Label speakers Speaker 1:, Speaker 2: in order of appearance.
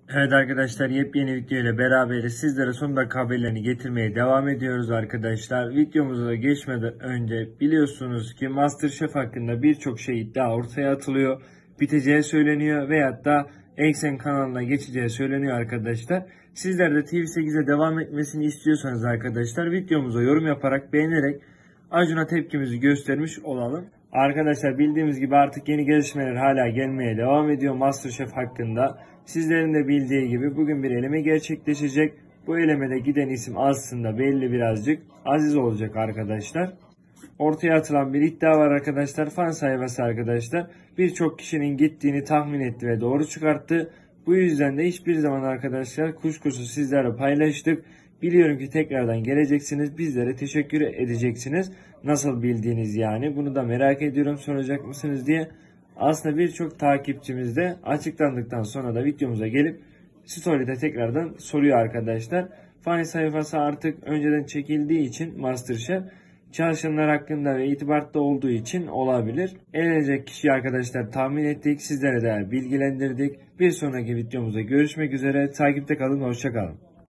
Speaker 1: Evet arkadaşlar, yepyeni video ile beraberiz. Sizlere son dakika haberlerini getirmeye devam ediyoruz arkadaşlar. Videomuza da geçmeden önce biliyorsunuz ki MasterChef hakkında birçok şey iddia ortaya atılıyor. Biteceği söyleniyor veyahut da Eksen kanalına geçeceği söyleniyor arkadaşlar. Sizler de TV8'e devam etmesini istiyorsanız arkadaşlar videomuza yorum yaparak, beğenerek Acun'a tepkimizi göstermiş olalım. Arkadaşlar, bildiğimiz gibi artık yeni gelişmeler hala gelmeye devam ediyor MasterChef hakkında. Sizlerin de bildiği gibi bugün bir eleme gerçekleşecek. Bu elemede giden isim aslında belli, birazcık Aziz olacak arkadaşlar. Ortaya atılan bir iddia var arkadaşlar. Fan sayfası arkadaşlar birçok kişinin gittiğini tahmin etti ve doğru çıkarttı. Bu yüzden de hiçbir zaman arkadaşlar kuşkusuz sizlerle paylaştık. Biliyorum ki tekrardan geleceksiniz. Bizlere teşekkür edeceksiniz. Nasıl bildiğiniz yani. Bunu da merak ediyorum, soracak mısınız diye. Aslında birçok takipçimiz de açıklandıktan sonra da videomuza gelip story'de tekrardan soruyor arkadaşlar. Fan sayfası artık önceden çekildiği için MasterChef çalışanlar hakkında ve itibarda olduğu için olabilir. Elenecek kişi arkadaşlar tahmin ettik. Sizlere de bilgilendirdik. Bir sonraki videomuzda görüşmek üzere. Takipte kalın. Hoşça kalın.